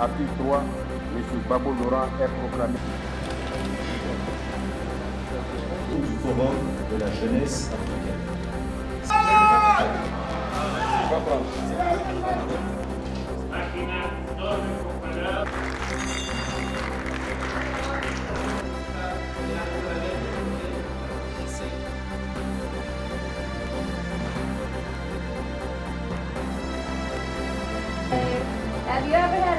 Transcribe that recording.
Article 3, M. Gbagbo Laurent est proclamé. Du Forum de la jeunesse africaine. Have you ever had